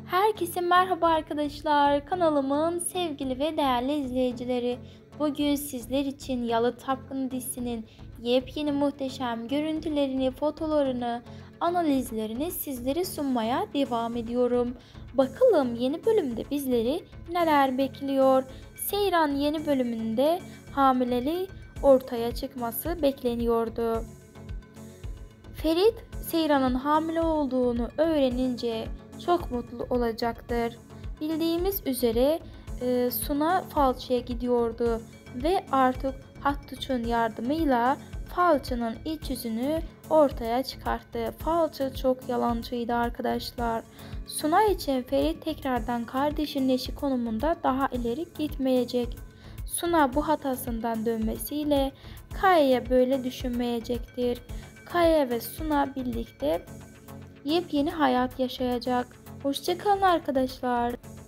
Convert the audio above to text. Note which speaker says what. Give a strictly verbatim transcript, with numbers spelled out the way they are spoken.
Speaker 1: Herkese merhaba arkadaşlar. Kanalımın sevgili ve değerli izleyicileri. Bugün sizler için Yalı Tapkını dizisinin yepyeni muhteşem görüntülerini, fotolarını, analizlerini sizlere sunmaya devam ediyorum. Bakalım yeni bölümde bizleri neler bekliyor? Seyran yeni bölümünde hamileliği ortaya çıkması bekleniyordu. Ferit, Seyran'ın hamile olduğunu öğrenince çok mutlu olacaktır. Bildiğimiz üzere e, Suna falçıya gidiyordu ve artık Hattuç'un yardımıyla falçının iç yüzünü ortaya çıkarttı. Falçı çok yalancıydı arkadaşlar. Suna için Ferit tekrardan kardeşinin eşi konumunda daha ileri gitmeyecek. Suna bu hatasından dönmesiyle Kaya'ya böyle düşünmeyecektir. Kaya ve Suna birlikte yepyeni hayat yaşayacak. Hoşça kalın arkadaşlar.